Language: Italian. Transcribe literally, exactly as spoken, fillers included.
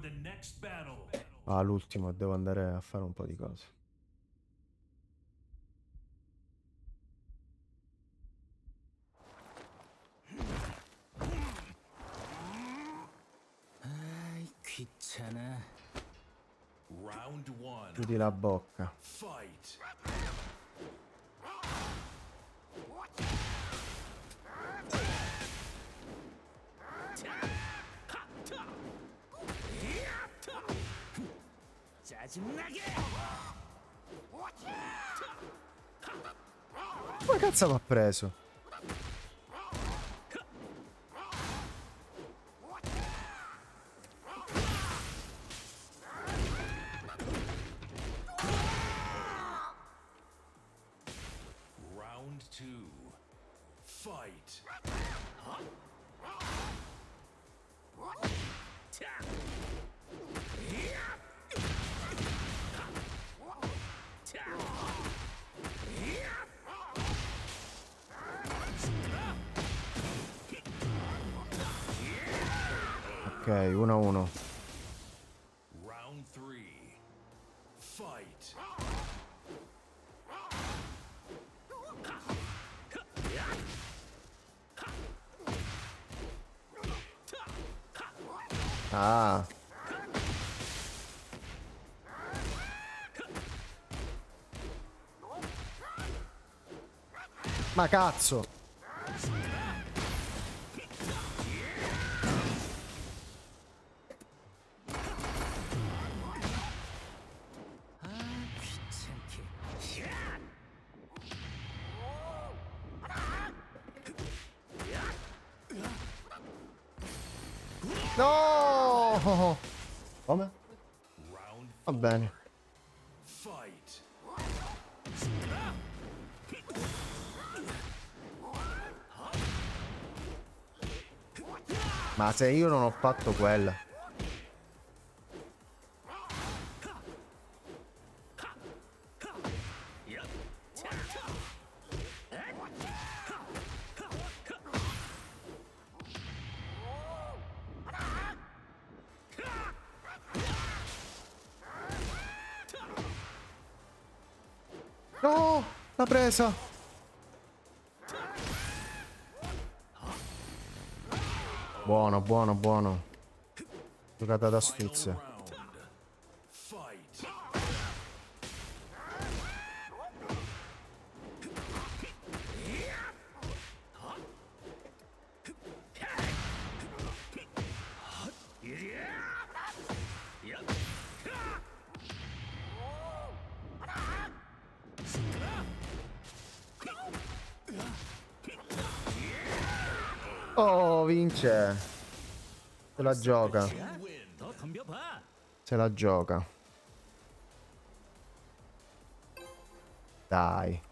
Ah, l'ultimo, devo andare a fare un po' di cose. Chiudi la bocca. Come cazzo mi ha preso? Ok, uno a uno. Ah. Ma cazzo. No! Come? Va bene. Ma se io non ho fatto quella. No! L'ha presa! Buono, buono, buono. Giocata d'astuzia. Oh, vince. Se la gioca. Se la gioca. Dai.